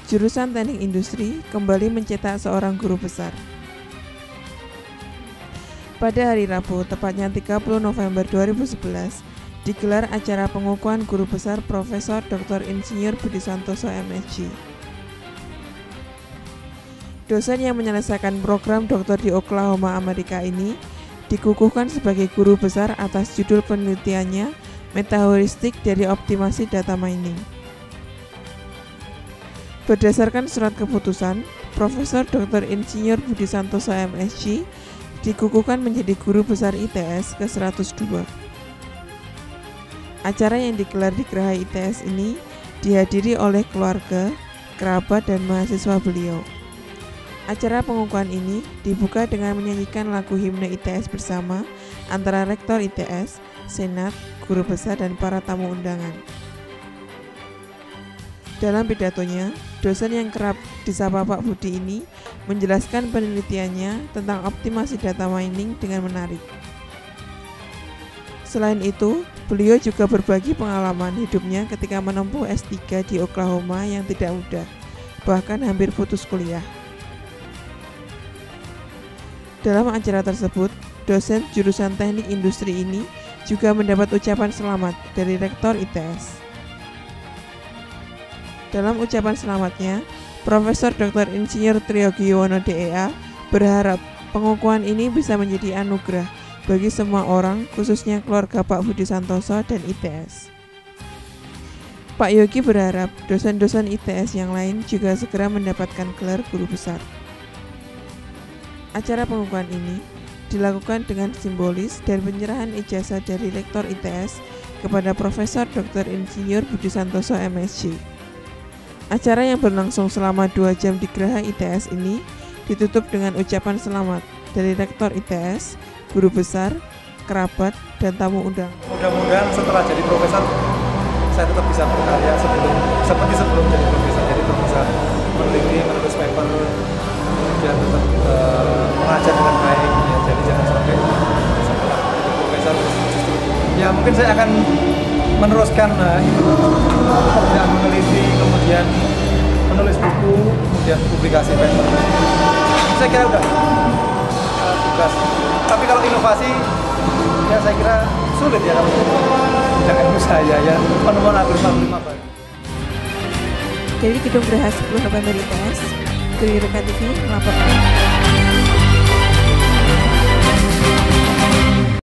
jurusan Teknik Industri kembali mencetak seorang guru besar. Pada hari Rabu, tepatnya 30 November 2011, digelar acara pengukuhan guru besar Profesor Dr. Insinyur Budi Santoso MSc. Dosen yang menyelesaikan program doktor di Oklahoma, Amerika ini dikukuhkan sebagai guru besar atas judul penelitiannya Metaheuristik dari Optimasi Data Mining. Berdasarkan surat keputusan, Profesor Dr. Insinyur Budi Santoso MSc dikukuhkan menjadi guru besar ITS ke-102. Acara yang digelar di Geraha ITS ini dihadiri oleh keluarga, kerabat, dan mahasiswa beliau. Acara pengukuhan ini dibuka dengan menyanyikan lagu himne ITS bersama antara Rektor ITS, Senat, guru besar, dan para tamu undangan. Dalam pidatonya, dosen yang kerap disapa Pak Budi ini menjelaskan penelitiannya tentang optimasi data mining dengan menarik. Selain itu, beliau juga berbagi pengalaman hidupnya ketika menempuh S3 di Oklahoma yang tidak mudah, bahkan hampir putus kuliah. Dalam acara tersebut, dosen jurusan Teknik Industri ini juga mendapat ucapan selamat dari Rektor ITS. Dalam ucapan selamatnya, Profesor Dr. Insinyur Triyogiwono DEA berharap pengukuhan ini bisa menjadi anugerah bagi semua orang, khususnya keluarga Pak Budi Santoso dan ITS. Pak Yogi berharap dosen-dosen ITS yang lain juga segera mendapatkan gelar guru besar. Acara pengukuhan ini dilakukan dengan simbolis dan penyerahan ijazah dari Rektor ITS kepada Profesor Dr. Insinyur Budi Santoso MSc. Acara yang berlangsung selama 2 jam di Geraha ITS ini ditutup dengan ucapan selamat dari Rektor ITS, guru besar, kerabat, dan tamu undangan. Mudah-mudahan setelah jadi profesor, saya tetap bisa berkarya seperti sebelum jadi profesor. Jadi tetap bisa meneliti, menulis paper, kemudian tetap mengajar dengan baik. Ya, jadi jangan sampai setelah jadi profesor justru. Ya mungkin saya akan meneruskan pekerjaan meneliti, kemudian menulis buku, kemudian publikasi paper. Saya kira udah tugas. Tapi kalau inovasi, ya saya kira sulit ya kalau dengan ilmu saya ya penemuan algoritma baru. Dari Gedung Geraha 10 November ITS, Geri Rekan TV melaporkan.